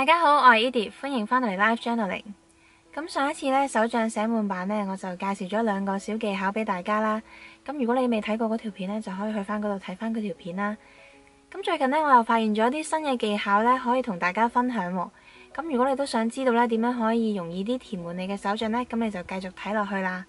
大家好，我係 Edith，歡迎返嚟 Live Journaling。咁上一次呢，手帳寫滿版呢，我就介紹咗2個小技巧俾大家啦。咁如果你未睇過嗰條片呢，就可以去返嗰度睇返嗰條片啦。咁最近呢，我又發現咗啲新嘅技巧呢，可以同大家分享喎。咁如果你都想知道呢點樣可以容易啲填滿你嘅手帳呢，咁你就繼續睇落去啦。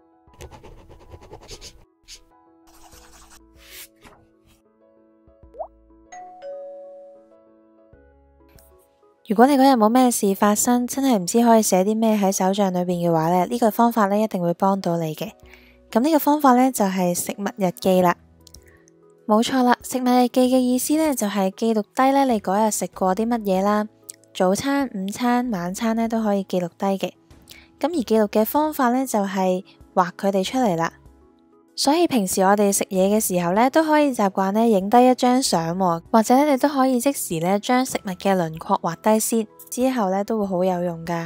如果你嗰日冇咩事發生，真係唔知可以寫啲咩喺手帳裏邊嘅話呢，呢個方法呢一定會幫到你嘅。咁呢個方法呢，就係食物日記啦。冇錯啦，食物日記嘅意思呢，就係記錄低呢你嗰日食過啲乜嘢啦，早餐、午餐、晚餐呢都可以記錄低嘅。咁而記錄嘅方法呢，就係畫佢哋出嚟啦。所以平時我哋食嘢嘅時候呢，都可以習慣呢影低一張相，或者你都可以即時呢將食物嘅輪廓畫低先，之後呢都會好有用噶。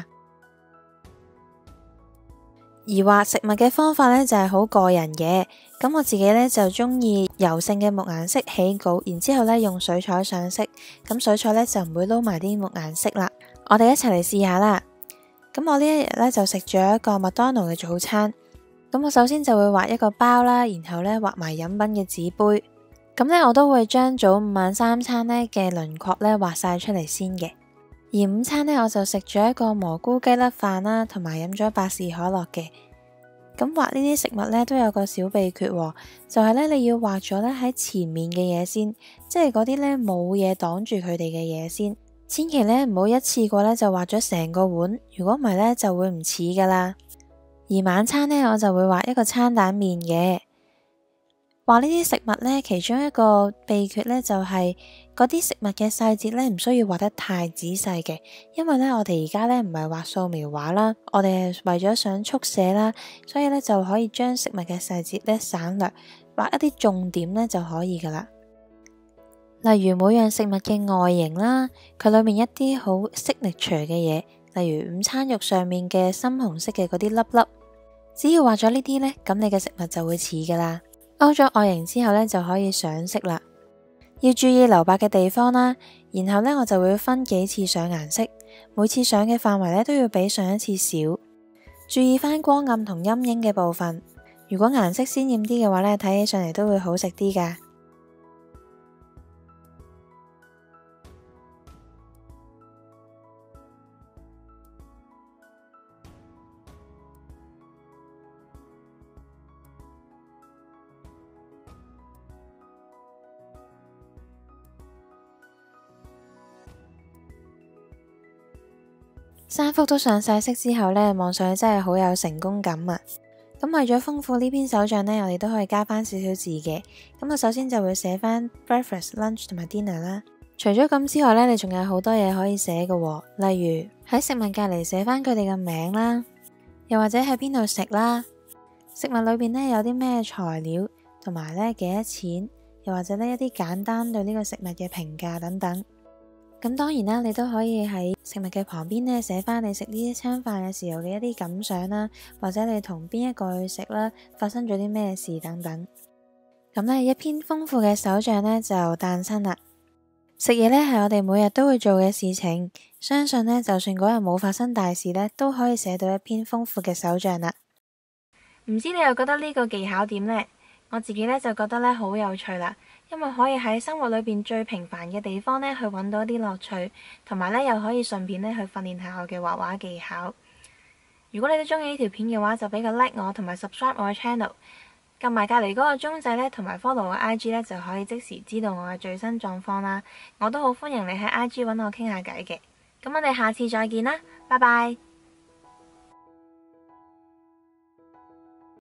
而畫食物嘅方法呢，就係好個人嘅，咁我自己呢，就中意油性嘅木顏色起稿，然之後呢用水彩上色，咁水彩呢，就唔會撈埋啲木顏色啦。我哋一齊嚟試下啦。咁我呢一日呢，就食咗一個麥當勞嘅早餐。咁我首先就會畫一個包啦，然後呢畫埋飲品嘅紙杯。咁呢，我都會將早午晚3餐呢嘅輪廓呢畫晒出嚟先嘅。而午餐呢，我就食咗一個蘑菇雞粒飯啦，同埋飲咗百事可樂嘅。咁畫呢啲食物呢，都有個小秘訣喎，就係呢，你要畫咗呢喺前面嘅嘢先，即係嗰啲呢冇嘢擋住佢哋嘅嘢先。千祈呢唔好一次過呢就畫咗成個碗，如果唔係呢，就會唔似噶啦。而晚餐呢，我就會畫一個餐蛋麵嘅。畫呢啲食物呢，其中一個秘訣呢，就係嗰啲食物嘅細節呢，唔需要畫得太仔細嘅，因為呢，我哋而家呢唔係畫素描畫啦，我哋係為咗想速寫啦，所以呢，就可以將食物嘅細節呢省略，畫一啲重點呢就可以噶啦。例如每樣食物嘅外形啦，佢裏面一啲好signature嘅嘢，例如午餐肉上面嘅深紅色嘅嗰啲粒粒。只要畫咗呢啲呢，咁你嘅食物就會似噶啦。勾咗外形之後呢，就可以上色啦。要注意留白嘅地方啦，然後呢，我就會分幾次上顏色，每次上嘅範圍呢都要比上一次少。注意翻光暗同陰影嘅部分。如果顏色鮮艷啲嘅話呢，睇起上嚟都會好食啲噶。3幅都上晒色之後呢，望上去真係好有成功感啊！咁為咗豐富呢篇手帳呢，我哋都可以加翻少少字嘅。咁我首先就會寫翻 breakfast、lunch 同埋 dinner 啦。除咗咁之外呢，你仲有好多嘢可以寫嘅，例如喺食物隔籬寫翻佢哋嘅名啦，又或者喺邊度食啦，食物裏邊呢有啲咩材料，同埋呢幾多錢，又或者呢一啲簡單對呢個食物嘅評價等等。咁當然啦，你都可以喺食物嘅旁邊呢寫翻你食呢一餐飯嘅時候嘅一啲感想啦，或者你同邊一個去食啦，發生咗啲咩事等等。咁呢一篇豐富嘅手帳呢就誕生啦。食嘢呢係我哋每日都會做嘅事情，相信呢就算嗰日冇發生大事呢，都可以寫到一篇豐富嘅手帳啦。唔知你又覺得呢個技巧點呢？我自己呢就覺得呢好有趣啦。因為可以喺生活裏邊最平凡嘅地方呢，去揾到一啲樂趣，同埋呢又可以順便呢去訓練下我嘅畫畫技巧。如果你都中意呢條片嘅話，就俾個 like 我，同埋 subscribe 我嘅 channel， 撳埋隔籬嗰個鐘仔呢，同埋 follow 我 IG 呢，就可以即時知道我嘅最新狀況啦。我都好歡迎你喺 IG 揾我傾下偈嘅。咁我哋下次再見啦，拜拜。